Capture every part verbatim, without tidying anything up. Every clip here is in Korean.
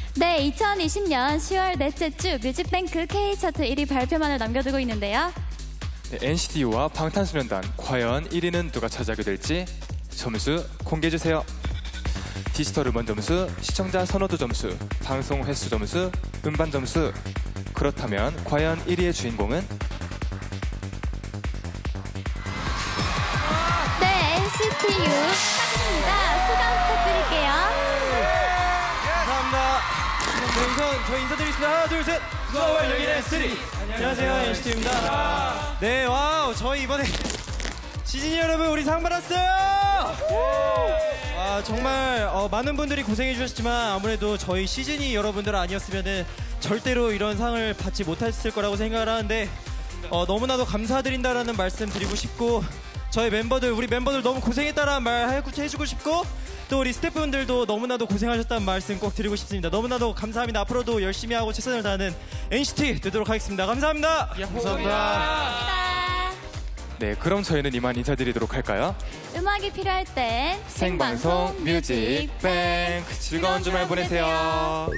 네, 이천이십 년 시월 넷째 주 뮤직뱅크 K차트 일 위 발표만을 남겨두고 있는데요. 네, 엔시티유와 방탄소년단 과연 일 위는 누가 차지하게 될지 점수 공개해주세요. 디지털 음원 점수, 시청자 선호도 점수, 방송 횟수 점수, 음반 점수. 그렇다면 과연 일 위의 주인공은? 네, 엔시티유 축하드립니다. 수강 부탁드릴게요. 감사합니다. 네, 우선 저희 인사드리겠습니다. 하나, 둘, 셋. 수아월 여기는 쓰리. 안녕하세요, 엔시티유입니다. 네, 와우, 저희 이번에 시즌이 여러분 우리 상 받았어요. 와, 정말 어, 많은 분들이 고생해 주셨지만 아무래도 저희 시즌이 여러분들 아니었으면 절대로 이런 상을 받지 못했을 거라고 생각을 하는데 어, 너무나도 감사드린다라는 말씀 드리고 싶고 저희 멤버들, 우리 멤버들 너무 고생했다라는 말 해주고 싶고 또 우리 스태프분들도 너무나도 고생하셨다는 말씀 꼭 드리고 싶습니다. 너무나도 감사합니다. 앞으로도 열심히 하고 최선을 다하는 엔시티 되도록 하겠습니다. 감사합니다. 감사합니다. 네, 그럼 저희는 이만 인사드리도록 할까요? 음악이 필요할 땐 생방송 뮤직뱅크 즐거운 주말 보내세요.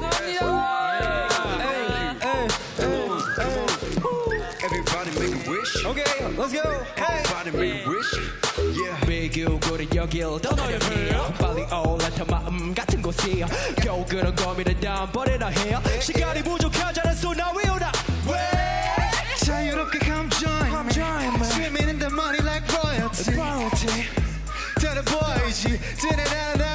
Everybody make a wish. Okay, let's go. Everybody make a wish. Yeah. 비교고리 여길 떠나려해요. 빨리 올라타 마음 같은 곳이요. 겨우 그런 고민을 다음번에나 해요. 시간이 부족하잖아, so now we 오나. 왜? 자유롭게 come join me. Swimming in the money like royalty. royalty. 다른 보이지. 드는 하나